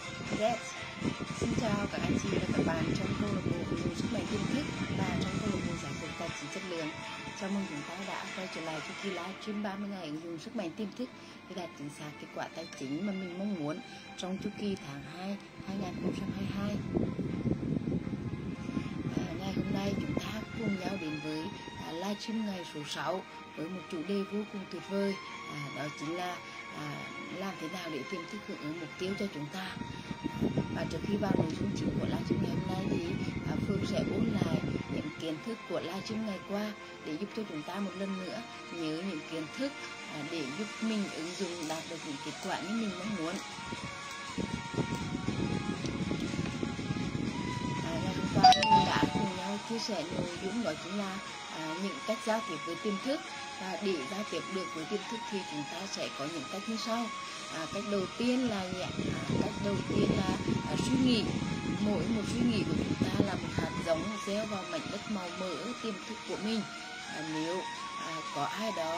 Yes. Xin chào các anh chị và các bạn trong câu lạc bộ ứng dụng sức mạnh tiềm thức và trong câu lạc bộ giải quyết tài chính chất lượng. Chào mừng chúng ta đã quay trở lại chu kỳ livestream 30 ngày ứng dụng sức mạnh tiềm thức để đạt chính xác kết quả tài chính mà mình mong muốn trong chu kỳ tháng 2 2022. Ngày hôm nay chúng ta cùng nhau đến với livestream ngày số 6 với một chủ đề vô cùng tuyệt vời, đó chính là làm thế nào để tiềm thức hưởng ứng mục tiêu cho chúng ta. Và trước khi vào nội dung chính của livestream ngày hôm nay thì Phương sẽ ôn lại những kiến thức của livestream ngày qua để giúp cho chúng ta một lần nữa nhớ những kiến thức để giúp mình ứng dụng đạt được những kết quả như mình mong muốn. Ngày hôm qua mình đã cùng nhau chia sẻ nội dung đó chính là những cách giao tiếp với tiềm thức. Và để giao tiếp được với tiềm thức thì chúng ta sẽ có những cách như sau. Cách đầu tiên là suy nghĩ. Mỗi một suy nghĩ của chúng ta là một hạt giống gieo vào mảnh đất màu mỡ tiềm thức của mình. Nếu có ai đó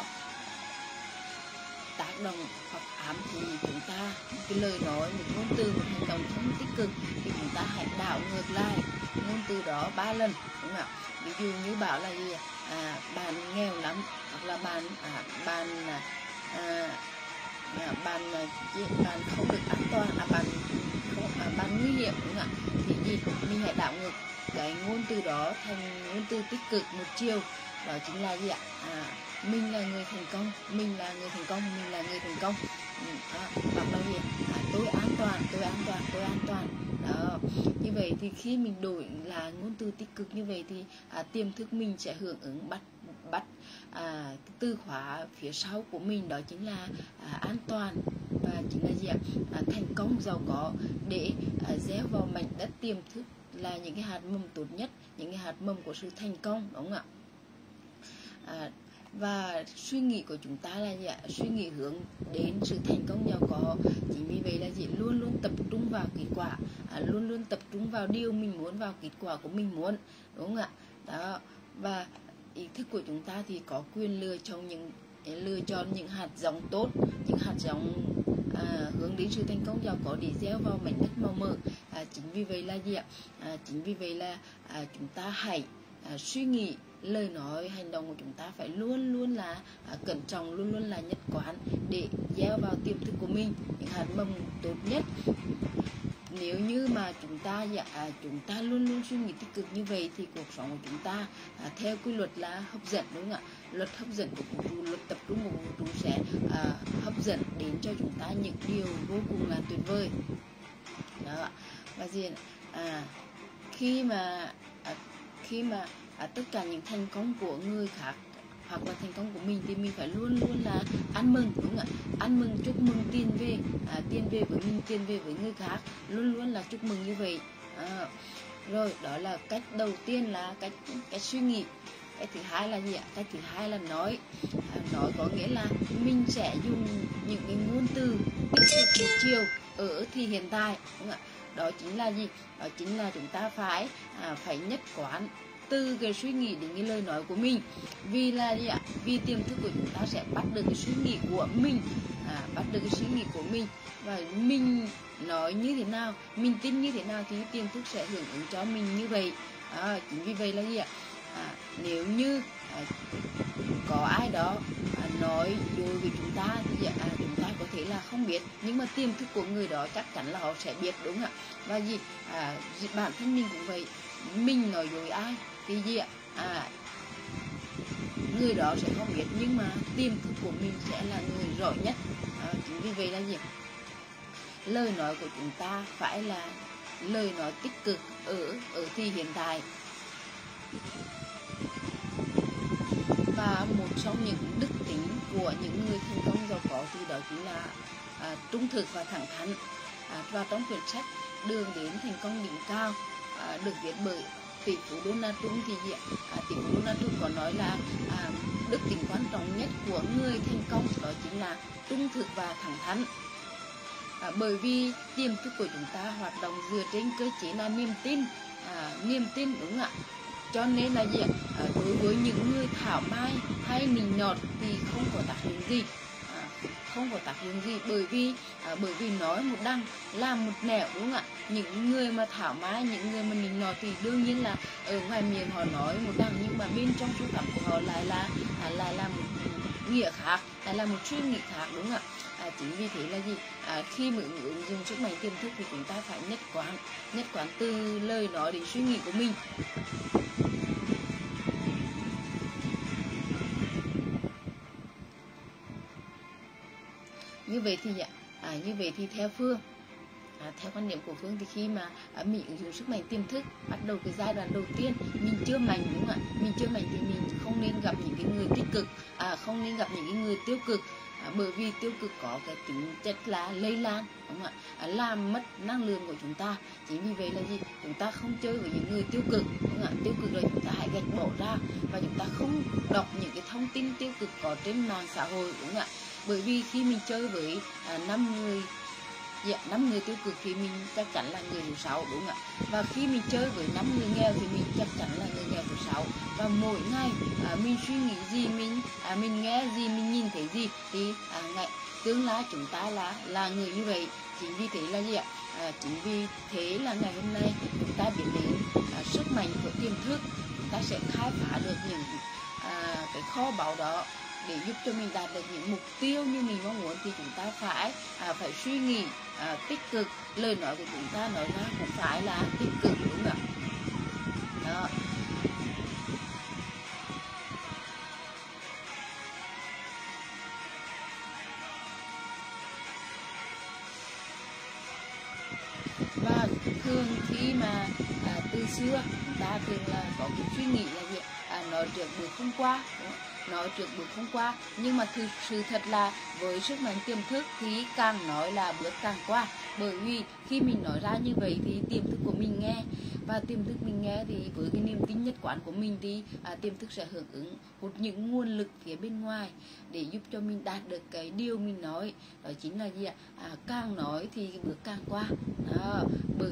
tác động hoặc ám thì chúng ta cái lời nói, một ngôn từ, một hành động không tích cực thì chúng ta hãy đảo ngược lại ngôn từ đó 3 lần, đúng không ạ? Ví dụ như bảo là gì, bạn nghèo lắm, hoặc là bạn không được an toàn, bạn nguy hiểm, đúng không ạ? Thì gì mình hãy đảo ngược cái ngôn từ đó thành ngôn từ tích cực một chiều, đó chính là gì ạ? Mình là người thành công, mình là người thành công, mình là người thành công. Hoặc là gì? Tôi an toàn. Đó. Như vậy thì khi mình đổi là ngôn từ tích cực như vậy thì tiềm thức mình sẽ hưởng ứng bắt từ khóa phía sau của mình, đó chính là an toàn và chính là gì ạ? Thành công, giàu có, để gieo vào mảnh đất tiềm thức là những cái hạt mầm tốt nhất, những cái hạt mầm của sự thành công, đúng không ạ? Và suy nghĩ của chúng ta là gì ạ? Suy nghĩ hướng đến sự thành công, giàu có. Chính vì vậy là gì? Luôn luôn tập trung vào kết quả, luôn luôn tập trung vào điều mình muốn, vào kết quả của mình muốn, đúng không ạ? Đó. Và ý thức của chúng ta thì có quyền lựa chọn những hạt giống tốt, những hạt giống hướng đến sự thành công, giàu có để gieo vào mảnh đất màu mỡ. Chính vì vậy là gì ạ? Chính vì vậy là chúng ta hãy suy nghĩ, lời nói, hành động của chúng ta phải luôn luôn là cẩn trọng, luôn luôn là nhất quán để gieo vào tiềm thức của mình những hạt mầm tốt nhất. Nếu như mà chúng ta luôn luôn suy nghĩ tích cực như vậy thì cuộc sống của chúng ta theo quy luật là hấp dẫn, đúng không ạ? Luật hấp dẫn của vũ trụ, luật tập trung của vũ trụ sẽ hấp dẫn đến cho chúng ta những điều vô cùng là tuyệt vời. Đó. Và gì khi mà tất cả những thành công của người khác hoặc là thành công của mình thì mình phải luôn luôn là ăn mừng, đúng không ạ? Ăn mừng, chúc mừng, tiền về với mình, tiền về với người khác, luôn luôn là chúc mừng như vậy. Rồi đó là cách đầu tiên là cách suy nghĩ. Cái thứ hai là gì ạ? Cái thứ hai là nói có nghĩa là mình sẽ dùng những cái ngôn từ tích cực một chiều ở thì hiện tại, đúng không ạ? Đó chính là gì? Đó chính là chúng ta phải nhất quán từ cái suy nghĩ đến cái lời nói của mình. Vì là gì ạ? Vì tiềm thức của chúng ta sẽ bắt được cái suy nghĩ của mình, và mình nói như thế nào, mình tin như thế nào thì tiềm thức sẽ hưởng ứng cho mình như vậy. Chính vì vậy là gì ạ? Nếu như có ai đó nói đối với chúng ta thì chúng ta có thể là không biết, nhưng mà tiềm thức của người đó chắc chắn là họ sẽ biết, đúng không ạ? Và bản thân mình cũng vậy, mình nói dối ai thì gì ạ? Người đó sẽ không biết, nhưng mà tiềm thức của mình sẽ là người rõ nhất. Chính vì vậy là gì? Lời nói của chúng ta phải là lời nói tích cực ở thì hiện tại. Và một trong những đức tính của những người thành công giàu có thì đó chính là trung thực và thẳng thắn. Và trong quyển sách Đường đến thành công đỉnh cao được viết bởi tỷ phú Donald Trump thì tỷ phú Donald Trump có nói là đức tính quan trọng nhất của người thành công đó chính là trung thực và thẳng thắn. Bởi vì tiềm thức của chúng ta hoạt động dựa trên cơ chế là niềm tin, đúng không ạ? Cho nên là gì ạ? Đối với những người thảo mai hay nịnh nọt thì không có tác dụng gì, không có tác dụng gì, bởi vì nói một đằng làm một nẻo, đúng không ạ? Những người mà thảo mai, những người mà nịnh nọt thì đương nhiên là ở ngoài miệng họ nói một đằng, nhưng mà bên trong sâu thẳm của họ lại là một nghĩa khác, lại là một suy nghĩ khác, đúng không ạ? Chính vì thế là gì, khi mà ứng dụng sức mạnh tiềm thức thì chúng ta phải nhất quán từ lời nói đến suy nghĩ của mình. Như vậy thì theo Phương, theo quan điểm của Phương thì khi mà mình ứng dụng sức mạnh tiềm thức, bắt đầu cái giai đoạn đầu tiên mình chưa mạnh, đúng không ạ? Mình chưa mạnh thì mình không nên gặp những cái người tích cực, không nên gặp những cái người tiêu cực, bởi vì tiêu cực có cái tính chất là lây lan, đúng không ạ? Làm mất năng lượng của chúng ta. Chính vì vậy là gì, chúng ta không chơi với những người tiêu cực, đúng không ạ? Tiêu cực rồi chúng ta hãy gạch bỏ ra, và chúng ta không đọc những cái thông tin tiêu cực có trên mạng xã hội, đúng không ạ? Bởi vì khi mình chơi với 5 người tiêu cực thì mình chắc chắn là người thứ 6, đúng không ạ? Và khi mình chơi với 5 người nghèo thì mình chắc chắn là người nghèo thứ 6. Và mỗi ngày mình suy nghĩ gì, mình nghe gì, mình nhìn thấy gì thì tương lai chúng ta là người như vậy. Chính vì thế là gì ạ? Chính vì thế là ngày hôm nay chúng ta biết đến sức mạnh của tiềm thức, chúng ta sẽ khai phá được những cái kho báu đó. Để giúp cho mình đạt được những mục tiêu như mình mong muốn thì chúng ta phải suy nghĩ tích cực, lời nói của chúng ta nói ra cũng phải là tích cực, đúng không ạ? Đó. Và thường khi mà từ xưa chúng ta thường là có cái suy nghĩ là gì? Nói trước bước không qua, đúng không? Nói trước bước không qua, nhưng mà sự thật là với sức mạnh tiềm thức thì càng nói là bước càng qua. Bởi vì khi mình nói ra như vậy thì tiềm thức của mình nghe, và tiềm thức mình nghe thì với cái niềm tin nhất quán của mình thì tiềm thức sẽ hưởng ứng, hút những nguồn lực phía bên ngoài để giúp cho mình đạt được cái điều mình nói. Đó chính là gì ạ? Càng nói thì cái bước càng qua. Đó, bởi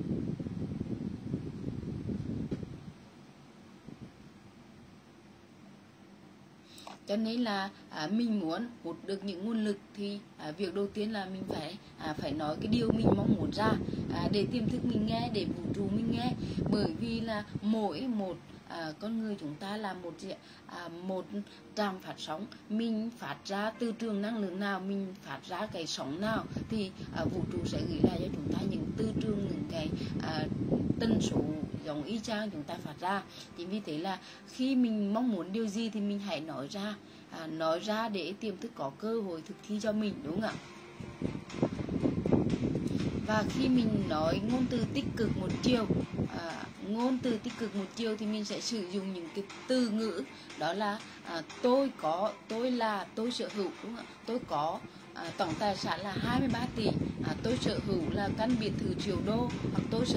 cho nên là mình muốn hút được những nguồn lực thì việc đầu tiên là mình phải nói cái điều mình mong muốn ra, để tiềm thức mình nghe, để vũ trụ mình nghe. Bởi vì là mỗi một con người chúng ta là một trạm phát sóng, mình phát ra từ trường năng lượng nào, mình phát ra cái sóng nào thì vũ trụ sẽ gửi lại cho chúng ta những từ trường, những cái tần số giống y chang chúng ta phát ra. Chính vì thế là khi mình mong muốn điều gì thì mình hãy nói ra để tiềm thức có cơ hội thực thi cho mình, đúng không ạ? Và khi mình nói ngôn từ tích cực một chiều, thì mình sẽ sử dụng những cái từ ngữ đó là tôi có, tôi là, tôi sở hữu, đúng không ạ? Tôi có tổng tài sản là 23 tỷ, tôi sở hữu là căn biệt thự triệu đô, hoặc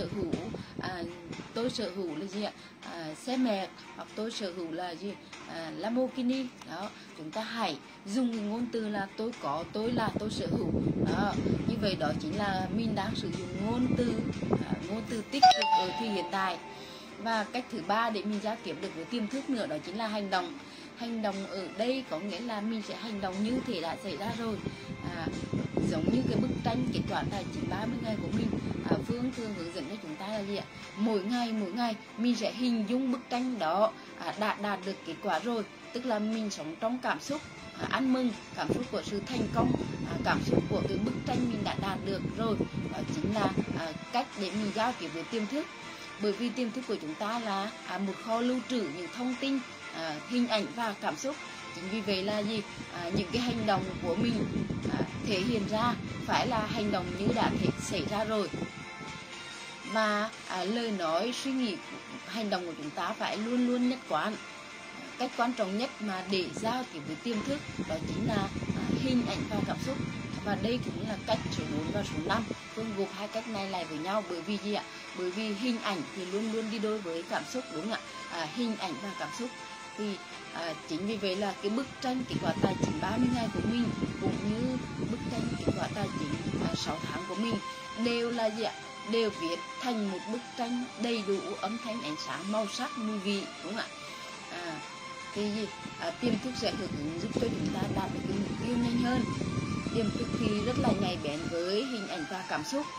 tôi sở hữu là gì ạ? Xe mẹ, hoặc tôi sở hữu là gì? Lamborghini. Đó, chúng ta hãy dùng cái ngôn từ là tôi có, tôi là, tôi sở hữu. Đó, như vậy đó chính là mình đang sử dụng ngôn từ tích cực ở thì hiện tại. Và cách thứ ba để mình giao tiếp được với tiềm thức nữa đó chính là hành động. Hành động ở đây có nghĩa là mình sẽ hành động như thể đã xảy ra rồi. Giống như cái bức tranh kết quả tài chính 30 ngày của mình, Phương thường hướng dẫn cho chúng ta là gì ạ? Mỗi ngày mình sẽ hình dung bức tranh đó đã đạt được kết quả rồi, tức là mình sống trong cảm xúc ăn mừng, cảm xúc của sự thành công, cảm xúc của cái bức tranh mình đã đạt được rồi. Đó chính là cách để mình giao tiếp với tiềm thức. Bởi vì tiềm thức của chúng ta là một kho lưu trữ những thông tin, hình ảnh và cảm xúc. Chính vì vậy là gì? Những cái hành động của mình thể hiện ra phải là hành động như đã xảy ra rồi. Và lời nói, suy nghĩ, hành động của chúng ta phải luôn luôn nhất quán. Cách quan trọng nhất mà để giao tiếp với tiềm thức đó chính là hình ảnh và cảm xúc. Và đây cũng là cách số 4 và số 5. Phương gộp hai cách này lại với nhau bởi vì gì ạ? Bởi vì hình ảnh thì luôn luôn đi đôi với cảm xúc, đúng không ạ? Hình ảnh và cảm xúc thì chính vì vậy là cái bức tranh kết quả tài chính 30 ngày của mình cũng như bức tranh kết quả tài chính 6 tháng của mình đều là gì ạ? Đều viết thành một bức tranh đầy đủ âm thanh, ánh sáng, màu sắc, mùi vị, đúng không ạ? thì tiềm thức sẽ hưởng ứng giúp cho chúng ta đạt được cái mục tiêu nhanh hơn. Tiềm thức thì rất là nhạy bén với hình ảnh và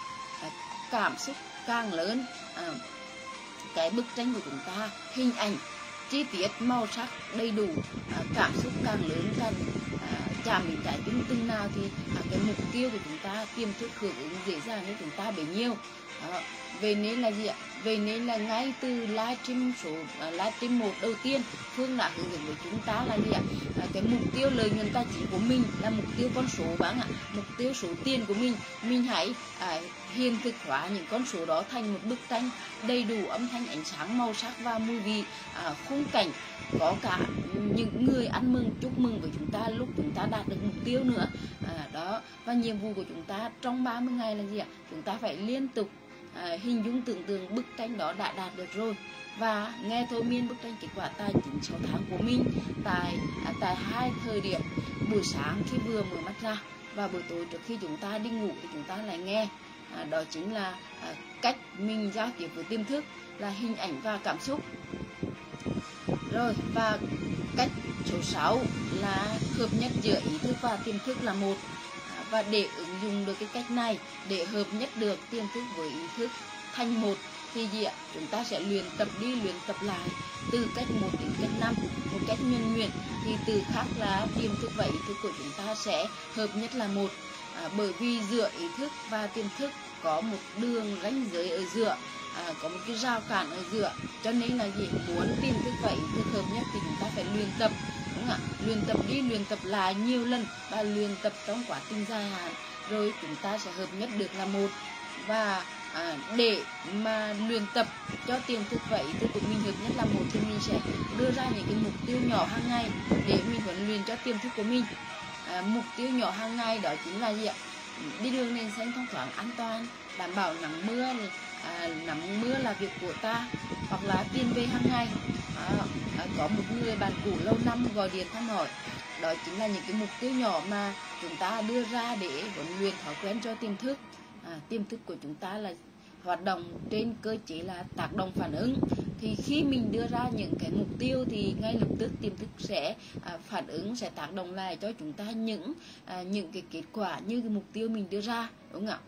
cảm xúc càng lớn, cái bức tranh của chúng ta hình ảnh chi tiết màu sắc đầy đủ, cảm xúc càng lớn càng chạm đến trái tim từng nào thì cái mục tiêu của chúng ta tiềm thức hưởng ứng dễ dàng với chúng ta bấy nhiêu. Vậy nên là gì ạ? Vậy nên là ngay từ livestream 1 đầu tiên, Phương đã hướng dẫn với chúng ta là gì ạ? Cái mục tiêu lợi nhuận tài chính của mình là mục tiêu con số bạn ạ, mục tiêu số tiền của mình hãy hiện thực hóa những con số đó thành một bức tranh đầy đủ âm thanh, ánh sáng, màu sắc và mùi vị, khung cảnh, có cả những người ăn mừng chúc mừng với chúng ta lúc chúng ta đạt được mục tiêu nữa. Đó, và nhiệm vụ của chúng ta trong 30 ngày là gì ạ? Chúng ta phải liên tục hình dung tưởng tượng bức tranh đó đã đạt được rồi, và nghe thôi miên bức tranh kết quả tài chính 6 tháng của mình tại hai thời điểm: buổi sáng khi vừa mở mắt ra và buổi tối trước khi chúng ta đi ngủ thì chúng ta lại nghe. Đó chính là cách mình giao tiếp với tiềm thức là hình ảnh và cảm xúc. Rồi, và cách số 6 là hợp nhất giữa ý thức và tiềm thức là một. Và để ứng dụng được cái cách này, để hợp nhất được tiềm thức với ý thức thành một thì gì ạ? Chúng ta sẽ luyện tập đi luyện tập lại từ cách 1 đến cách 5 một cách nhuần nhuyễn, thì từ khác là tiềm thức và ý thức của chúng ta sẽ hợp nhất là một. Bởi vì giữa ý thức và tiềm thức có một đường ranh giới ở giữa, có một cái rào cản ở giữa, cho nên là gì? Muốn tiềm thức và ý thức hợp nhất thì chúng ta phải luyện tập, đúng không ạ? Luyện tập đi luyện tập lại nhiều lần và luyện tập trong quá trình dài hạn, rồi chúng ta sẽ hợp nhất được là một. Và để mà luyện tập cho tiềm thức và ý thức của mình hợp nhất là một thì mình sẽ đưa ra những cái mục tiêu nhỏ hàng ngày để mình huấn luyện cho tiềm thức của mình. Mục tiêu nhỏ hàng ngày đó chính là gì ạ? Đi đường nền xanh thông thoáng an toàn, đảm bảo nắng mưa là việc của ta, hoặc là tiền về hàng ngày, có một người bạn cũ lâu năm gọi điện thăm hỏi. Đó chính là những cái mục tiêu nhỏ mà chúng ta đưa ra để huấn luyện thói quen cho tiềm thức. Tiềm thức của chúng ta là hoạt động trên cơ chế là tác động phản ứng, thì khi mình đưa ra những cái mục tiêu thì ngay lập tức tiềm thức sẽ phản ứng, sẽ tác động lại cho chúng ta những cái kết quả như cái mục tiêu mình đưa ra, đúng không ạ?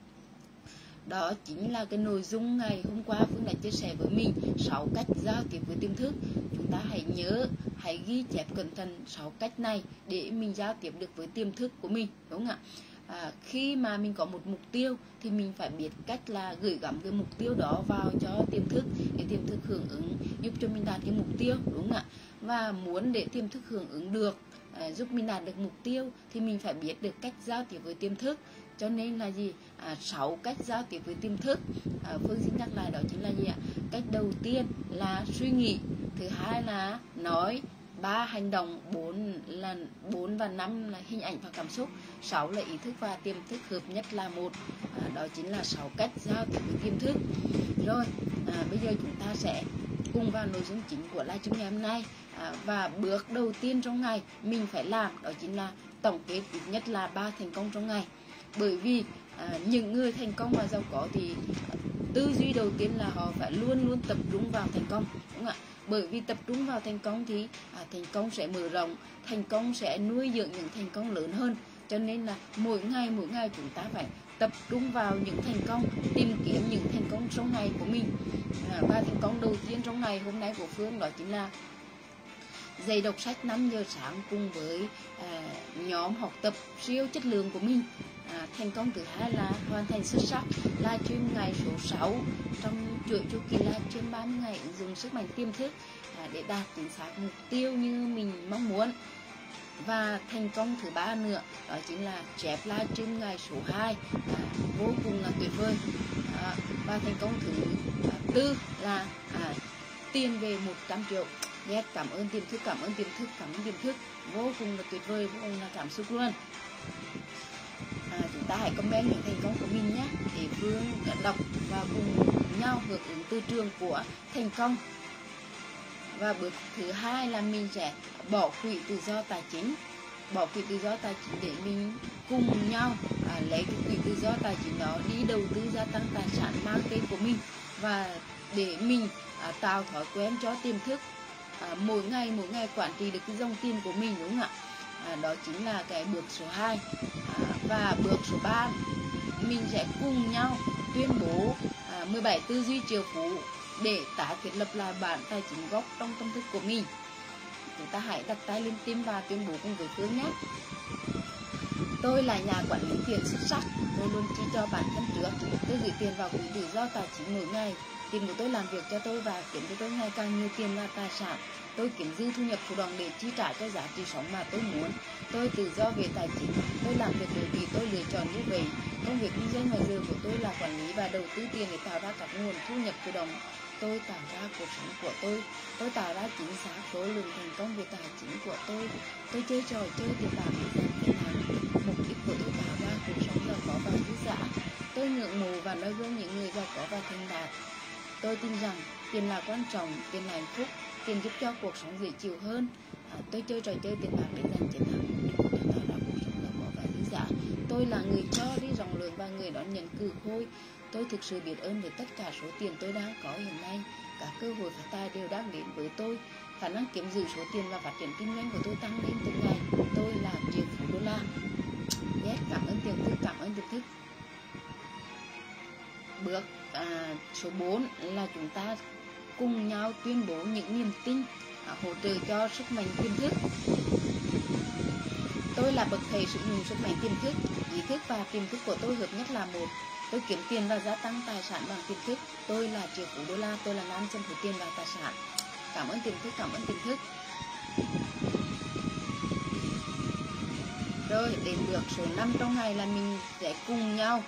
Đó chính là cái nội dung ngày hôm qua Phương đã chia sẻ với mình 6 cách giao tiếp với tiềm thức. Chúng ta hãy nhớ, hãy ghi chép cẩn thận 6 cách này để mình giao tiếp được với tiềm thức của mình, đúng không ạ? Khi mà mình có một mục tiêu thì mình phải biết cách là gửi gắm cái mục tiêu đó vào cho tiềm thức để tiềm thức hưởng ứng giúp cho mình đạt cái mục tiêu, đúng không ạ? Và muốn để tiềm thức hưởng ứng được, giúp mình đạt được mục tiêu thì mình phải biết được cách giao tiếp với tiềm thức. Cho nên là gì? 6 cách giao tiếp với tiềm thức. Phương xin nhắc lại, đó chính là gì ạ? Cách đầu tiên là suy nghĩ, thứ hai là nói, 3 hành động, 4 và 5 là hình ảnh và cảm xúc, 6 là ý thức và tiềm thức hợp nhất là một. Đó chính là 6 cách giao tiếp với tiềm thức. Rồi, bây giờ chúng ta sẽ cùng vào nội dung chính của livestream ngày hôm nay. Và bước đầu tiên trong ngày mình phải làm đó chính là tổng kết ít nhất là 3 thành công trong ngày. Bởi vì những người thành công và giàu có thì tư duy đầu tiên là họ phải luôn luôn tập trung vào thành công, đúng không ạ? Bởi vì tập trung vào thành công thì thành công sẽ mở rộng, thành công sẽ nuôi dưỡng những thành công lớn hơn. Cho nên là mỗi ngày chúng ta phải tập trung vào những thành công, tìm kiếm những thành công trong ngày của mình. Và thành công đầu tiên trong ngày hôm nay của Phương đó chính là dậy đọc sách 5 giờ sáng cùng với nhóm học tập siêu chất lượng của mình. Thành công thứ hai là hoàn thành xuất sắc livestream ngày số 6 trong chuỗi chu kỳ livestream 30 ngày ứng dụng sức mạnh tiềm thức để đạt chính xác mục tiêu như mình mong muốn. Và thành công thứ ba nữa đó chính là chép livestream ngày số 2 vô cùng là tuyệt vời. Và thành công thứ tư là tiền về 100 triệu. Yes, cảm ơn tiềm thức, cảm ơn tiềm thức, cảm ơn tiềm thức, vô cùng là tuyệt vời, vô cùng là cảm xúc luôn. Chúng ta hãy comment những thành công của mình nhé, để Phương đọc và cùng nhau hưởng ứng từ trường của thành công. Và bước thứ hai là mình sẽ bỏ quỹ tự do tài chính. Bỏ quỹ tự do tài chính để mình cùng nhau lấy cái quỹ tự do tài chính đó đi đầu tư gia tăng tài sản mang tên của mình, và để mình tạo thói quen cho tiềm thức mỗi ngày quản trị được cái dòng tiền của mình, đúng không ạ? Đó chính là cái bước số 2. Và bước số 3, mình sẽ cùng nhau tuyên bố 17 tư duy triệu phú để tái thiết lập lại bản tài chính gốc trong tâm thức của mình. Chúng ta hãy đặt tay lên tim và tuyên bố cùng với Phương nhé. Tôi là nhà quản lý tiền xuất sắc, tôi luôn chi cho bản thân trước. Tôi gửi tiền vào quỹ tự do tài chính mỗi ngày. Tiền của tôi làm việc cho tôi và kiếm cho tôi ngày càng nhiều tiền và tài sản. Tôi kiếm dư thu nhập thụ động để chi trả cho giá trị sống mà tôi muốn. Tôi tự do về tài chính. Tôi làm việc bởi vì tôi lựa chọn như vậy. Công việc kinh doanh ngoài giờ của tôi là quản lý và đầu tư tiền để tạo ra các nguồn thu nhập thụ động. Tôi tạo ra cuộc sống của tôi tạo ra chính xác số lượng thành công về tài chính của tôi chơi trò chơi tiền bạc để giành tiền hàng. Mục đích của tôi tạo ra cuộc sống giàu có và dư dả. Tôi ngưỡng mộ và noi gương những người giàu có và thành đạt. Tôi tin rằng tiền là quan trọng, tiền là hạnh phúc, tiền giúp cho cuộc sống dễ chịu hơn. Tôi chơi trò chơi tiền bạc để giành chiến thắng. Mục đích của tôi tạo ra cuộc sống giàu có và dư dả. Tôi là người cho đi rộng lượng và người đón nhận cừ khôi. Tôi thực sự biết ơn về tất cả số tiền tôi đang có hiện nay. Các cơ hội phát tài đều đang đến với tôi. Khả năng kiếm giữ số tiền và phát triển kinh doanh của tôi tăng lên từng ngày. Tôi là triệu phú đô la. Yes, cảm ơn tiềm thức, cảm ơn tiềm thức. Bước số 4 là chúng ta cùng nhau tuyên bố những niềm tin hỗ trợ cho sức mạnh tiềm thức. Tôi là bậc thầy sử dụng sức mạnh tiềm thức. Ý thức và tiềm thức của tôi hợp nhất là một. Tôi kiếm tiền và gia tăng tài sản bằng tiềm thức. tôi là triệu phú đô la. Tôi là nam châm của tiền và tài sản. Cảm ơn tiềm thức, cảm ơn tiềm thức. Rồi đến bước số 5 trong ngày là mình sẽ cùng nhau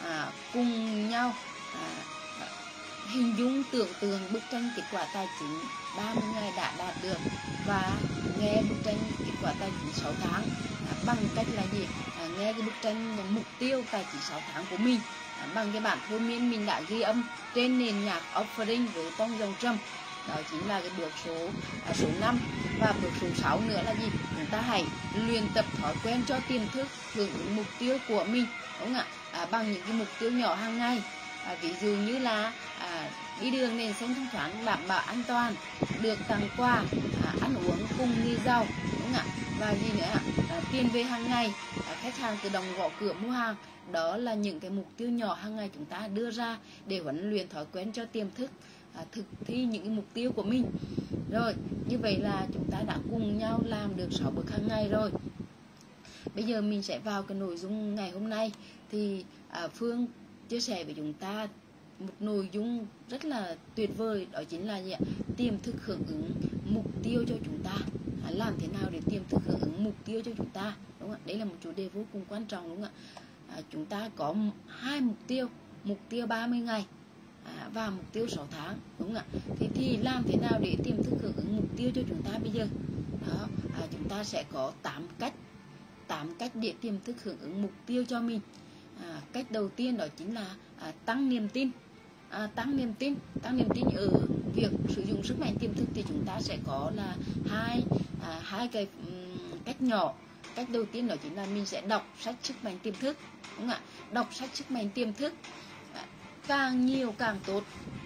hình dung tưởng tượng bức tranh kết quả tài chính 30 ngày đã đạt được và nghe bức tranh kết quả tài chính 6 tháng bằng cách là gì? Nghe cái bức tranh mục tiêu tài chính 6 tháng của mình bằng cái bản thôi miên mình đã ghi âm trên nền nhạc offering với tông dòng trầm. Đó chính là cái bước số 5. Và bước số 6 nữa là gì? Chúng ta hãy luyện tập thói quen cho tiềm thức hưởng ứng mục tiêu của mình, đúng không ạ? Bằng những cái mục tiêu nhỏ hàng ngày. Ví dụ như là đi đường nền xanh thông thoáng, đảm bảo an toàn, được tặng quà, ăn uống cùng người giàu, đúng không ạ? Và gì nữa ạ? Tiền về hàng ngày, khách hàng tự động gõ cửa mua hàng. Đó là những cái mục tiêu nhỏ hàng ngày chúng ta đưa ra để huấn luyện thói quen cho tiềm thức thực thi những cái mục tiêu của mình. Rồi, như vậy là chúng ta đã cùng nhau làm được 6 bước hàng ngày rồi. Bây giờ mình sẽ vào cái nội dung ngày hôm nay. Thì Phương chia sẻ với chúng ta một nội dung rất là tuyệt vời. Đó chính là gì ạ? Tiềm thức hưởng ứng mục tiêu cho chúng ta. Làm thế nào để tiềm thức hưởng ứng mục tiêu cho chúng ta, đúng không ạ? Đấy là một chủ đề vô cùng quan trọng, đúng không ạ? Chúng ta có 2 mục tiêu. Mục tiêu 30 ngày và mục tiêu 6 tháng, đúng không ạ? Thì làm thế nào để tiềm thức hưởng ứng mục tiêu cho chúng ta bây giờ? Đó, chúng ta sẽ có 8 cách để tiềm thức hưởng ứng mục tiêu cho mình. Cách đầu tiên đó chính là tăng niềm tin. Tăng niềm tin ở việc sử dụng sức mạnh tiềm thức thì chúng ta sẽ có là hai cái cách nhỏ. Cách đầu tiên đó chính là mình sẽ đọc sách sức mạnh tiềm thức, đúng không ạ? Đọc sách sức mạnh tiềm thức càng nhiều càng tốt,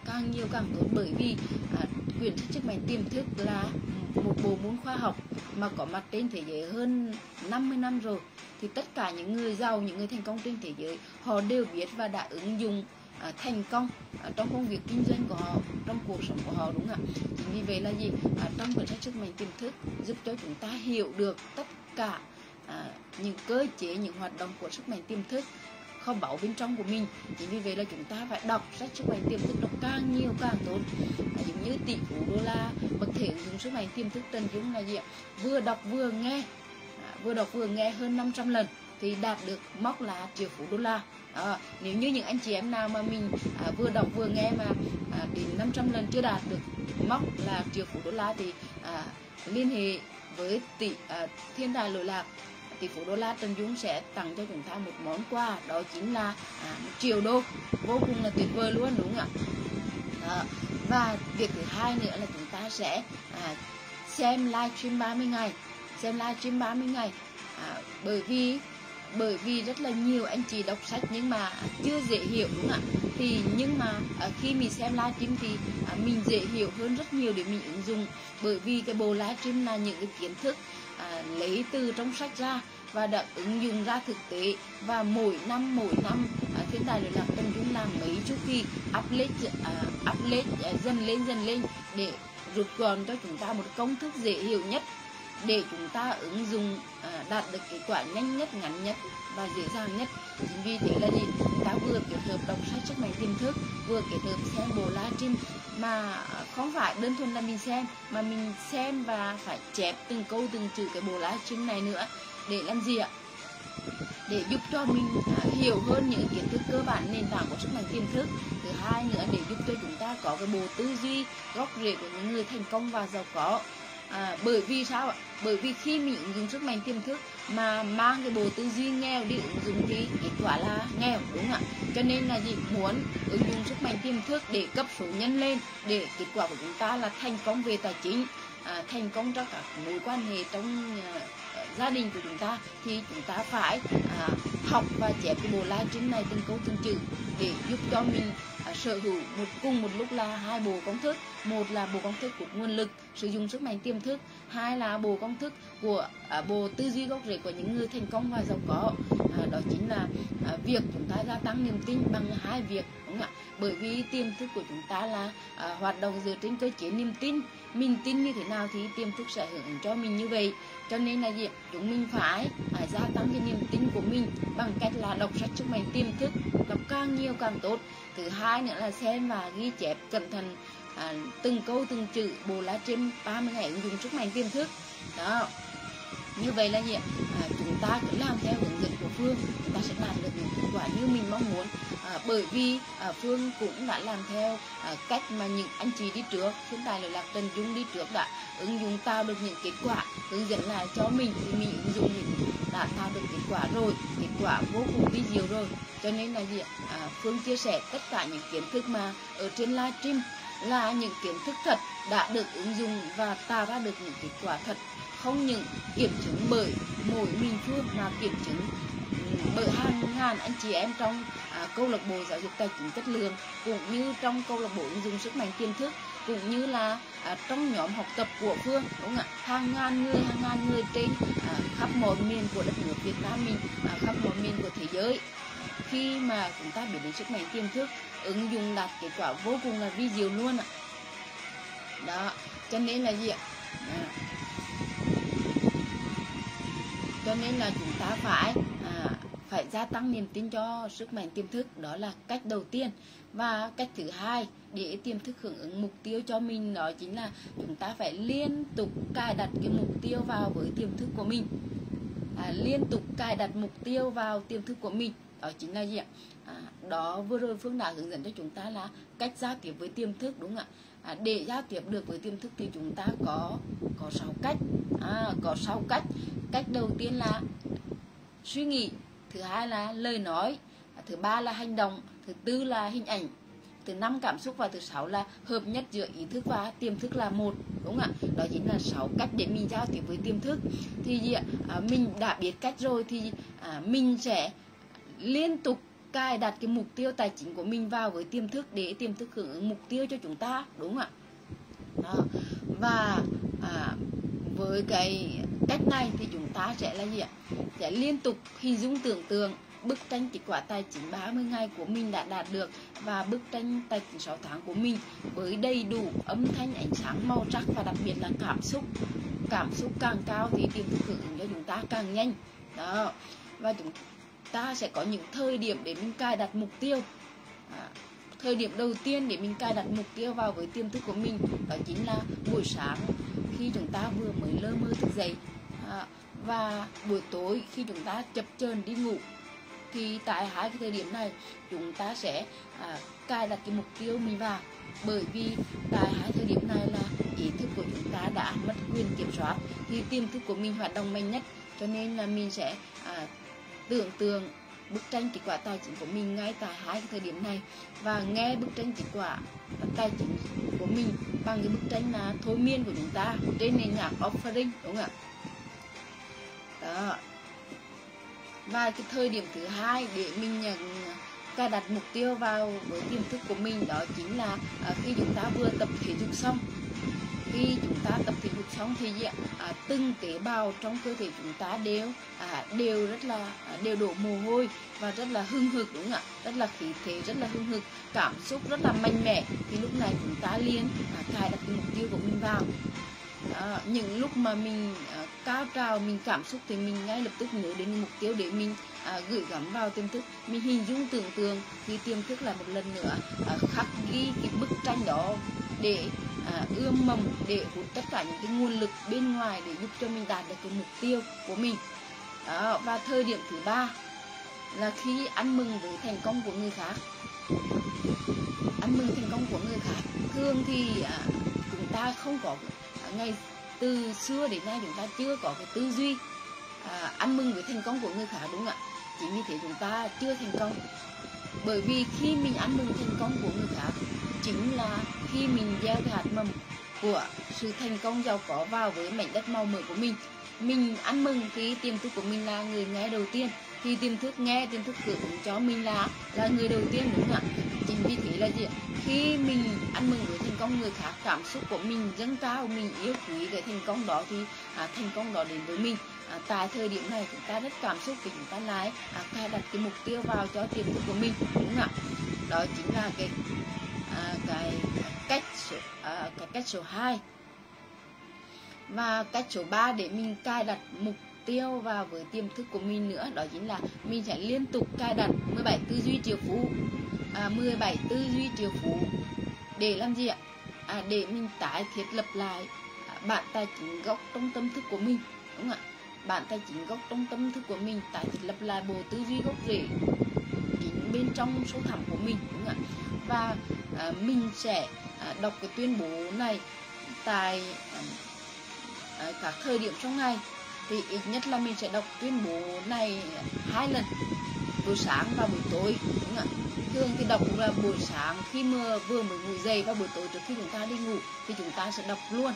bởi vì quyển sách sức mạnh tiềm thức là một bộ môn khoa học mà có mặt trên thế giới hơn 50 năm rồi. Thì tất cả những người giàu, những người thành công trên thế giới, họ đều biết và đã ứng dụng thành công trong công việc kinh doanh của họ, trong cuộc sống của họ, đúng không ạ? Chính vì vậy là gì? Trong quyển sách sức mạnh tiềm thức giúp cho chúng ta hiểu được tất cả những cơ chế, những hoạt động của sức mạnh tiềm thức, kho báu bên trong của mình. Chính vì vậy là chúng ta phải đọc sách sức mạnh tiềm thức, đọc càng nhiều càng tốt. Giống như tỷ phú đô la bậc thể ứng dụng sức mạnh tiềm thức Trần Dũng là gì ạ? Vừa đọc vừa nghe hơn 500 lần thì đạt được mốc là triệu phú đô la. Nếu như những anh chị em nào mà mình vừa đọc vừa nghe mà đến 500 lần chưa đạt được mốc là triệu phú đô la thì liên hệ với thiên đài lỗi lạc. Tỷ phú đô la Trần Dũng sẽ tặng cho chúng ta một món quà, đó chính là 1 triệu đô, vô cùng là tuyệt vời luôn, đúng không ạ? Và việc thứ hai nữa là chúng ta sẽ xem livestream 30 ngày, bởi vì bởi vì rất là nhiều anh chị đọc sách nhưng mà chưa dễ hiểu, đúng không ạ? Thì nhưng mà khi mình xem livestream thì mình dễ hiểu hơn rất nhiều để mình ứng dụng, bởi vì cái bộ livestream là những cái kiến thức lấy từ trong sách ra và đã ứng dụng ra thực tế, và mỗi năm thiên tài lừa lạc Tần Dung làm mấy chu kỳ update dần lên để rút gọn cho chúng ta một công thức dễ hiểu nhất để chúng ta ứng dụng đạt được kết quả nhanh nhất, ngắn nhất và dễ dàng nhất. Chính vì thế là gì, chúng ta vừa kết hợp đọc sách Sức Mạnh Tiềm Thức, vừa kết hợp xem bộ livestream, mà không phải đơn thuần là mình xem mà mình xem và phải chép từng câu từng chữ cái bộ livestream này nữa, để làm gì ạ? Để giúp cho mình hiểu hơn những kiến thức cơ bản nền tảng của sức mạnh tiềm thức. Thứ hai nữa, để giúp cho chúng ta có cái bộ tư duy gốc rễ của những người thành công và giàu có. Bởi vì sao ạ? Bởi vì khi mình ứng dụng sức mạnh tiềm thức mà mang cái bộ tư duy nghèo đi ứng dụng thì kết quả là nghèo, đúng không ạ? Cho nên là gì, muốn ứng dụng sức mạnh tiềm thức để cấp số nhân lên, để kết quả của chúng ta là thành công về tài chính, thành công trong các mối quan hệ trong gia đình của chúng ta, thì chúng ta phải học và chép cái bộ livestream này từng câu từng chữ để giúp cho mình sở hữu cùng một lúc là hai bộ công thức. Một là bộ công thức của nguồn lực sử dụng sức mạnh tiềm thức, hai là bộ công thức của bộ tư duy gốc rễ của những người thành công và giàu có. Đó chính là việc chúng ta gia tăng niềm tin bằng hai việc, đúng không ạ? Bởi vì tiềm thức của chúng ta là hoạt động dựa trên cơ chế niềm tin. Mình tin như thế nào thì tiềm thức sẽ hưởng ứng cho mình như vậy. Cho nên là gì, chúng mình phải gia tăng cái niềm tin của mình bằng cách là đọc sách Sức Mạnh Tiềm Thức, đọc càng nhiều càng tốt. Thứ hai nữa là xem và ghi chép cẩn thận từng câu từng chữ bộ livestream 30 ngày ứng dụng sức mạnh tiềm thức. Đó, như vậy là gì, chúng ta cứ làm theo hướng dẫn của Phương, chúng ta sẽ đạt được những kết quả như mình mong muốn. Bởi vì Phương cũng đã làm theo cách mà những anh chị đi trước, thiên tài lừa lạc Tần Dung đi trước đã ứng dụng tạo được những kết quả, hướng dẫn lại cho mình thì mình ứng dụng đã tạo được kết quả rồi, kết quả vô cùng vi diệu rồi. Cho nên là gì, Phương chia sẻ tất cả những kiến thức mà ở trên livestream là những kiến thức thật đã được ứng dụng và tạo ra được những kết quả thật, không những kiểm chứng bởi mỗi mình Phương mà kiểm chứng bởi hàng ngàn anh chị em trong câu lạc bộ giáo dục tài chính chất lượng, cũng như trong câu lạc bộ ứng dụng sức mạnh tiềm thức, cũng như là trong nhóm học tập của Phương, đúng không ạ? Hàng ngàn người trên khắp mọi miền của đất nước Việt Nam mình, khắp mọi miền của thế giới, khi mà chúng ta biết đến sức mạnh tiềm thức, ứng dụng đạt kết quả vô cùng là vi diệu luôn ạ. Đó, cho nên là gì ạ? Cho nên là chúng ta phải gia tăng niềm tin cho sức mạnh tiềm thức, đó là cách đầu tiên. Và cách thứ hai để tiềm thức hưởng ứng mục tiêu cho mình, đó chính là chúng ta phải liên tục cài đặt cái mục tiêu vào với tiềm thức của mình. Liên tục cài đặt mục tiêu vào tiềm thức của mình, đó chính là gì ạ? Đó vừa rồi Phương đã hướng dẫn cho chúng ta là cách giao tiếp với tiềm thức, đúng không ạ? Để giao tiếp được với tiềm thức thì chúng ta có 6 cách. Có 6 cách. Cách đầu tiên là suy nghĩ, thứ hai là lời nói, thứ ba là hành động, thứ tư là hình ảnh, thứ năm cảm xúc, và thứ sáu là hợp nhất giữa ý thức và tiềm thức là một, đúng không ạ? Đó chính là 6 cách để mình giao tiếp với tiềm thức. Thì gì ạ? Mình đã biết cách rồi thì mình sẽ liên tục cài đặt cái mục tiêu tài chính của mình vào với tiềm thức để tiềm thức hưởng ứng mục tiêu cho chúng ta, đúng không ạ? Đó. Và với cái cách này thì chúng ta sẽ là gì ạ? Sẽ liên tục hình dung tưởng tượng bức tranh kết quả tài chính 30 ngày của mình đã đạt được, và bức tranh tài chính 6 tháng của mình với đầy đủ âm thanh, ánh sáng, màu sắc, và đặc biệt là cảm xúc càng cao thì tiềm thức hưởng ứng cho chúng ta càng nhanh. Đó. Và chúng ta sẽ có những thời điểm để mình cài đặt mục tiêu. Thời điểm đầu tiên để mình cài đặt mục tiêu vào với tiềm thức của mình, đó chính là buổi sáng khi chúng ta vừa mới lơ mơ thức dậy, và buổi tối khi chúng ta chập chờn đi ngủ. Thì tại hai cái thời điểm này chúng ta sẽ cài đặt cái mục tiêu mình vào, bởi vì tại hai thời điểm này là ý thức của chúng ta đã mất quyền kiểm soát thì tiềm thức của mình hoạt động mạnh nhất. Cho nên là mình sẽ tưởng tượng bức tranh kết quả tài chính của mình ngay tại hai cái thời điểm này, và nghe bức tranh kết quả tài chính của mình bằng cái bức tranh là thôi miên của chúng ta trên nền nhạc offering, đúng không ạ? Đó. Và cái thời điểm thứ hai để mình cài đặt mục tiêu vào với tiềm thức của mình, đó chính là khi chúng ta vừa tập thể dục xong. Khi chúng ta tập thể dục xong thì từng tế bào trong cơ thể chúng ta đều rất là đều đổ mồ hôi và rất là hưng hực, đúng không ạ? Rất là khí thế, rất là hưng hực, cảm xúc rất là mạnh mẽ. Thì lúc này chúng ta liền cài đặt cái mục tiêu của mình vào. Những lúc mà mình cao trào, mình cảm xúc thì mình ngay lập tức nhớ đến mục tiêu để mình gửi gắm vào tiềm thức. Mình hình dung tưởng tượng thì tiềm thức là một lần nữa khắc ghi cái bức tranh đó để ươm mầm, để hút tất cả những cái nguồn lực bên ngoài để giúp cho mình đạt được cái mục tiêu của mình. Và thời điểm thứ ba là khi ăn mừng với thành công của người khác. Ăn mừng thành công của người khác, thường thì chúng ta không có, ngày từ xưa đến nay chúng ta chưa có cái tư duy ăn mừng với thành công của người khác, đúng không ạ? Chính vì thế chúng ta chưa thành công. Bởi vì khi mình ăn mừng thành công của người khác chính là khi mình gieo cái hạt mầm của sự thành công giàu có vào với mảnh đất màu mỡ của mình. Mình ăn mừng thì tiềm thức của mình là người nghe đầu tiên, thì tiềm thức nghe, tiềm thức hưởng ứng cho mình là người đầu tiên, đúng không ạ? Chính vì thế là gì ạ? Khi mình ăn mừng với thành công người khác, cảm xúc của mình dâng cao, mình yêu quý cái thành công đó thì thành công đó đến với mình. Tại thời điểm này chúng ta rất cảm xúc thì chúng ta lại cài đặt cái mục tiêu vào cho tiềm thức của mình, đúng không ạ? Đó chính là cái cách số 2. Và cách số 3 để mình cài đặt mục tiêu vào với tiềm thức của mình nữa, đó chính là mình sẽ liên tục cài đặt 17 tư duy triệu phú. 17 tư duy triệu phú để làm gì ạ? Để mình tái thiết lập lại bản tài chính gốc trong tâm thức của mình, đúng không ạ? Bản tài chính gốc trong tâm thức của mình, tái thiết lập lại bộ tư duy gốc rễ chính bên trong sâu thẳm của mình, đúng không ạ? Và mình sẽ đọc cái tuyên bố này tại các thời điểm trong ngày. Thì ít nhất là mình sẽ đọc tuyên bố này 2 lần, buổi sáng và buổi tối, đúng không ạ? Thường thì đọc là buổi sáng khi vừa mới ngủ dậy, và buổi tối trước khi chúng ta đi ngủ thì chúng ta sẽ đọc luôn.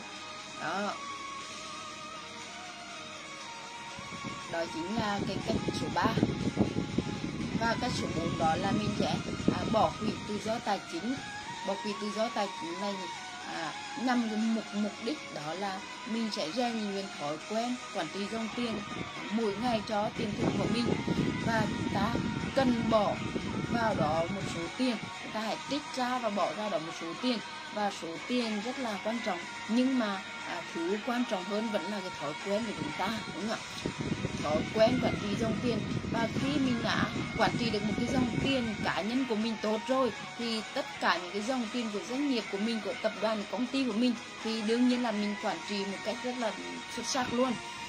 Đó chính là cái cách số 3. Và cách số 4 đó là mình sẽ bỏ quỹ tự do tài chính. Bỏ quỹ tự do tài chính này nhằm mục đích đó là mình sẽ rèn luyện thói quen quản trị dòng tiền mỗi ngày cho tiềm thức của mình. Và chúng ta cần bỏ vào đó một số tiền, chúng ta hãy trích ra và bỏ ra đó một số tiền, và số tiền rất là quan trọng, nhưng mà thứ quan trọng hơn vẫn là cái thói quen của chúng ta, đúng không ạ? Thói quen quản trị dòng tiền. Và khi mình đã quản trị được một cái dòng tiền cá nhân của mình tốt rồi thì tất cả những cái dòng tiền của doanh nghiệp của mình, của tập đoàn, của công ty của mình thì đương nhiên là mình quản trị một cách rất là xuất sắc luôn.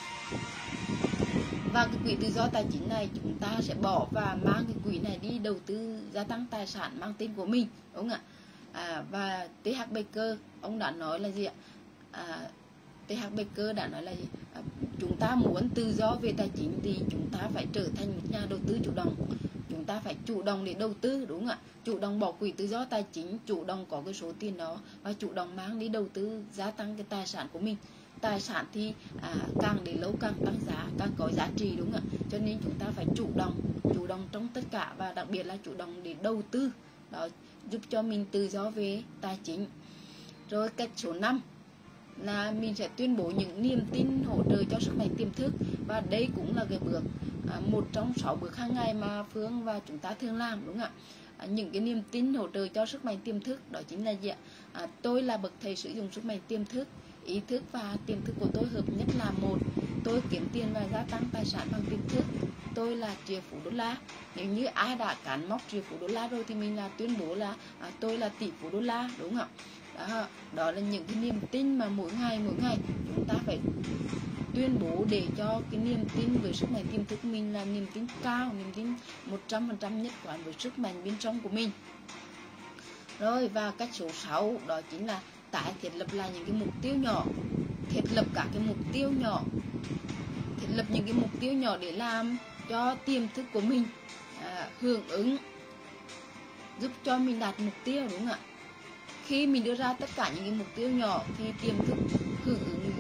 Và cái quỹ tự do tài chính này chúng ta sẽ bỏ và mang cái quỹ này đi đầu tư gia tăng tài sản mang tên của mình, đúng không ạ? Và TH Baker ông đã nói là gì ạ? TH Baker đã nói là gì? Chúng ta muốn tự do về tài chính thì chúng ta phải trở thành một nhà đầu tư chủ động. Chúng ta phải chủ động để đầu tư, đúng không ạ? Chủ động bỏ quỹ tự do tài chính, chủ động có cái số tiền đó và chủ động mang đi đầu tư, gia tăng cái tài sản của mình. Tài sản thì càng để lâu càng tăng giá, càng có giá trị, đúng không ạ? Cho nên chúng ta phải chủ động trong tất cả, và đặc biệt là chủ động để đầu tư, đó giúp cho mình tự do về tài chính. Rồi cách số 5 là mình sẽ tuyên bố những niềm tin hỗ trợ cho sức mạnh tiềm thức. Và đây cũng là cái bước một trong 6 bước hàng ngày mà Phương và chúng ta thường làm, đúng không ạ? Những cái niềm tin hỗ trợ cho sức mạnh tiềm thức đó chính là gì ạ? Tôi là bậc thầy sử dụng sức mạnh tiềm thức. Ý thức và tiềm thức của tôi hợp nhất là một. Tôi kiếm tiền và gia tăng tài sản bằng tiềm thức. Tôi là triệu phú đô la. Nếu như ai đã cán mốc triệu phú đô la rồi thì mình là tuyên bố là tôi là tỷ phú đô la, đúng không ạ? Đó là những cái niềm tin mà mỗi ngày chúng ta phải tuyên bố để cho cái niềm tin với sức mạnh tiềm thức mình là niềm tin cao, niềm tin 100% nhất quán với sức mạnh bên trong của mình. Rồi, và cách số 6 đó chính là tái thiết lập lại những cái mục tiêu nhỏ. Thiết lập các cái mục tiêu nhỏ, thiết lập những cái mục tiêu nhỏ để làm cho tiềm thức của mình hưởng ứng, giúp cho mình đạt mục tiêu, đúng không ạ? Khi mình đưa ra tất cả những cái mục tiêu nhỏ thì tiềm thức hưởng ứng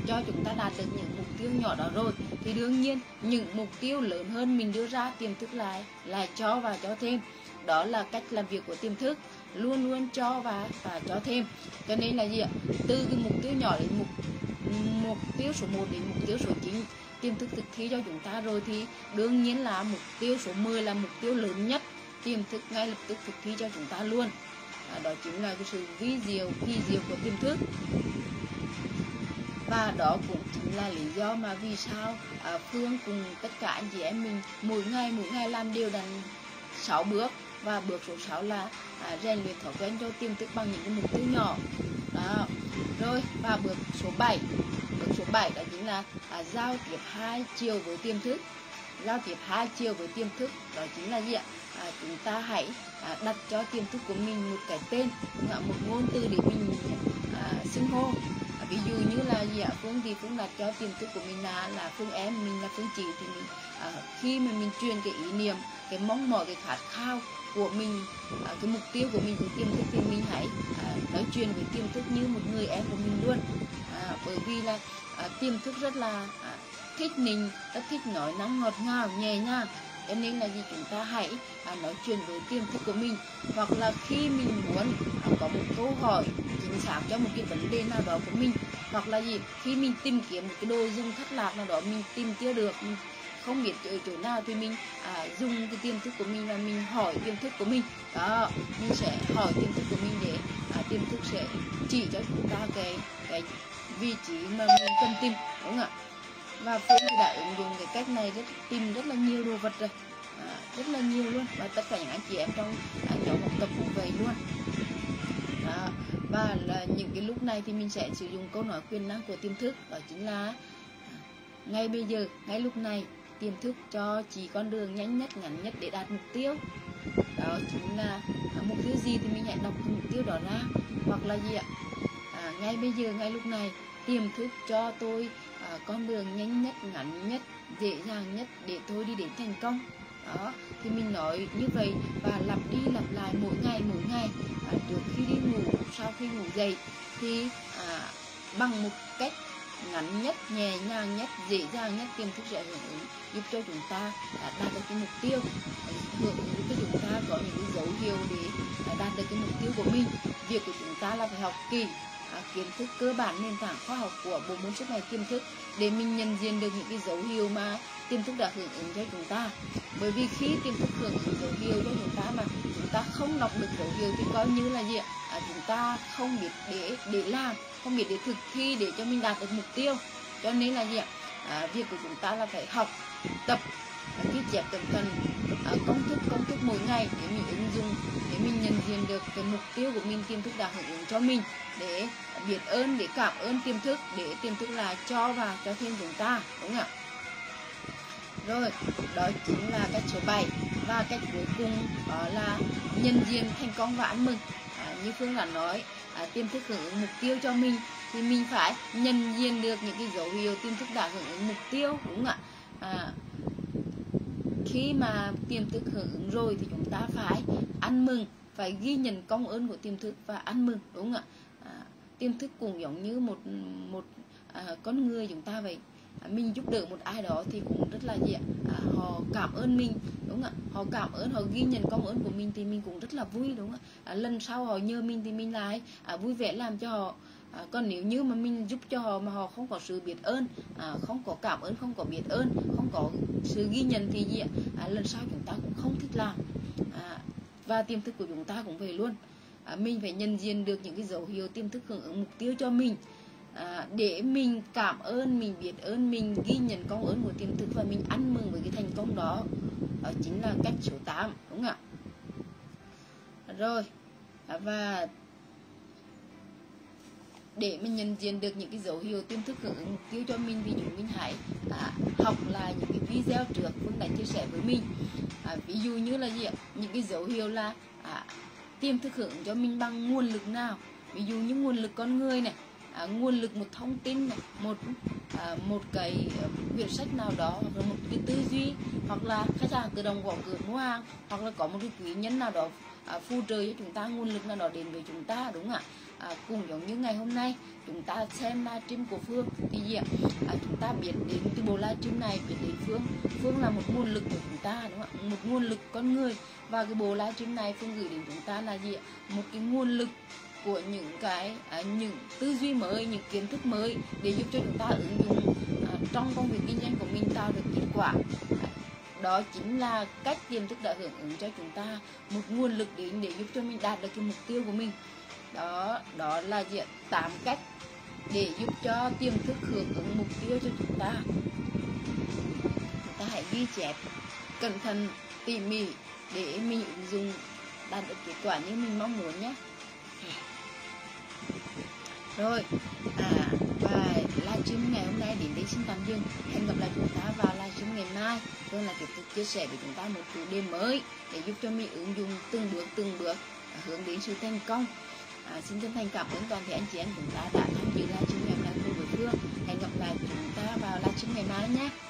cho chúng ta đạt được những mục tiêu nhỏ đó rồi, thì đương nhiên những mục tiêu lớn hơn mình đưa ra, tiềm thức lại cho và cho thêm. Đó là cách làm việc của tiềm thức, luôn luôn cho và cho thêm. Cho nên là gì ạ? Từ cái mục tiêu nhỏ đến mục tiêu số 1 đến mục tiêu số 9 tiềm thức thực thi cho chúng ta rồi, thì đương nhiên là mục tiêu số 10 là mục tiêu lớn nhất, tiềm thức ngay lập tức thực thi cho chúng ta luôn. Đó chính là cái sự vi diệu, kỳ diệu của tiềm thức. Và đó cũng chính là lý do mà vì sao Phương cùng tất cả anh chị em mình mỗi ngày làm đều đặn 6 bước, và bước số 6 là rèn luyện thói quen cho tiềm thức bằng những cái mục tiêu nhỏ đó. Rồi, và bước số 7 đó chính là giao tiếp 2 chiều với tiềm thức. Giao tiếp 2 chiều với tiềm thức đó chính là gì ạ? Chúng ta hãy đặt cho tiềm thức của mình một cái tên, một ngôn từ để mình xưng hô. Ví dụ như là gì ạ? Phương thì Phương đặt cho tiềm thức của mình là Phương em, mình là Phương Chị, thì mình khi mà mình truyền cái ý niệm, cái mong mỏi, cái khát khao của mình, cái mục tiêu của mình với tiềm thức, thì mình hãy nói chuyện với tiềm thức như một người em của mình luôn. Bởi vì là tiềm thức rất là thích mình, rất thích nói năng ngọt ngào nhẹ nhàng, cho nên là gì chúng ta hãy nói chuyện với tiềm thức của mình. Hoặc là khi mình muốn có một câu hỏi chính xác cho một cái vấn đề nào đó của mình, hoặc là gì khi mình tìm kiếm một cái đồ dùng thất lạc nào đó mình tìm chưa được, mình không biết ở chỗ nào, thì mình dùng cái tiềm thức của mình và mình hỏi tiềm thức của mình đó. Mình sẽ hỏi tiềm thức của mình để tiềm thức sẽ chỉ cho chúng ta cái vị trí mà mình cần tìm, đúng không ạ? Và Phương thì đã ứng dụng cái cách này tìm rất là nhiều đồ vật rồi, rất là nhiều luôn, và tất cả những anh chị em trong nhóm học tập cũng vậy luôn đó. Và là những cái lúc này thì mình sẽ sử dụng câu nói quyền năng của tiềm thức, đó chính là ngay bây giờ, ngay lúc này, tiềm thức cho chỉ con đường nhanh nhất, ngắn nhất để đạt mục tiêu. Đó chính là mục tiêu gì thì mình hãy đọc mục tiêu đó ra. Hoặc là gì ạ? Ngay bây giờ, ngay lúc này, tiềm thức cho tôi con đường nhanh nhất, ngắn nhất, dễ dàng nhất để tôi đi đến thành công. Đó, thì mình nói như vậy và lặp đi lặp lại mỗi ngày, trước khi đi ngủ, sau khi ngủ dậy, thì bằng một cách ngắn nhất, nhẹ nhàng nhất, dễ dàng nhất, tiềm thức sẽ hưởng ứng giúp cho chúng ta đạt được cái mục tiêu, hưởng ứng giúp cho chúng ta có những cái dấu hiệu để đạt được cái mục tiêu của mình. Việc của chúng ta là phải học kỹ kiến thức cơ bản, nền tảng khoa học của bộ môn sức mạnh tiềm thức để mình nhận diện được những cái dấu hiệu mà tiềm thức đã hưởng ứng cho chúng ta. Bởi vì khi tiềm thức hưởng ứng dấu hiệu cho chúng ta mà chúng ta không đọc được dấu hiệu thì coi như là gì ạ? Chúng ta không biết để làm, không biết để thực thi để cho mình đạt được mục tiêu. Cho nên là gì ạ? Việc của chúng ta là phải học, tập, ghi chép cẩn thận công thức mỗi ngày để mình ứng dụng, để mình nhận diện được cái mục tiêu của mình tiềm thức đã hưởng ứng cho mình, để biết ơn, để cảm ơn tiềm thức, để tiềm thức là cho và cho thêm chúng ta, đúng không ạ? Rồi, đó chính là cách số 7. Và cách cuối cùng đó là nhận diện thành công và ăn mừng. Như Phương đã nói, tiềm thức hưởng ứng mục tiêu cho mình thì mình phải nhận diện được những cái dấu hiệu tiềm thức đã hưởng ứng mục tiêu, đúng không ạ? Khi mà tiềm thức hưởng ứng rồi thì chúng ta phải ăn mừng, phải ghi nhận công ơn của tiềm thức và ăn mừng, đúng không ạ? Tiềm thức cũng giống như một con người chúng ta vậy. Mình giúp đỡ một ai đó thì cũng rất là gì ạ? Họ cảm ơn mình, đúng không ạ? Họ cảm ơn, họ ghi nhận công ơn của mình thì mình cũng rất là vui, đúng không ạ? Lần sau họ nhờ mình thì mình lại vui vẻ làm cho họ. Còn nếu như mà mình giúp cho họ mà họ không có sự biết ơn, không có cảm ơn, không có biết ơn, không có sự ghi nhận thì gì ạ? Lần sau chúng ta cũng không thích làm. Và tiềm thức của chúng ta cũng vậy luôn. Mình phải nhận diện được những cái dấu hiệu tiềm thức hưởng ứng mục tiêu cho mình, để mình cảm ơn, mình biết ơn, mình ghi nhận công ơn của tiềm thức và mình ăn mừng với cái thành công đó. Đó chính là cách số 8, đúng không ạ? Rồi, và để mình nhận diện được những cái dấu hiệu tiềm thức hưởng ứng mục tiêu cho mình thì chúng mình hãy học lại những cái video trước Phương đã chia sẻ với mình. Ví dụ như là gì ạ? Những cái dấu hiệu là tiềm thức hưởng cho mình bằng nguồn lực nào. Ví dụ như nguồn lực con người này, nguồn lực một thông tin này, một cái quyển sách nào đó, hoặc là một cái tư duy, hoặc là khách hàng tự động gõ cửa mua hàng, hoặc là có một cái quý nhân nào đó phù trợ cho chúng ta, nguồn lực nào đó đến với chúng ta, đúng không ạ? cũng giống như ngày hôm nay chúng ta xem livestream của Phương thì gì ạ? Chúng ta biết đến từ bộ livestream này, biết đến Phương là một nguồn lực của chúng ta, đúng không ạ? Một nguồn lực con người, và cái bộ livestream này Phương gửi đến chúng ta là gì ạ? Một cái nguồn lực của những cái những tư duy mới, những kiến thức mới để giúp cho chúng ta ứng dụng trong công việc kinh doanh của mình tạo được kết quả. Đó chính là cách tiềm thức đã hưởng ứng cho chúng ta một nguồn lực đến để giúp cho mình đạt được cái mục tiêu của mình. Đó là 8 cách để giúp cho tiềm thức hưởng ứng mục tiêu cho chúng ta. Chúng ta hãy ghi chép cẩn thận tỉ mỉ để mình ứng dụng đạt được kết quả như mình mong muốn nhé. Rồi, và livestream ngày hôm nay đến đây xin tạm dừng. Hẹn gặp lại chúng ta vào livestream ngày mai. Tôi là tiếp tục chia sẻ với chúng ta một chủ đề mới để giúp cho mình ứng dụng từng bước hướng đến sự thành công. Xin chân thành cảm ơn toàn thể anh chị em chúng ta đã tham dự livestream ngày hôm nay cùng với Phương. Hẹn gặp lại chúng ta vào livestream ngày mai nhé.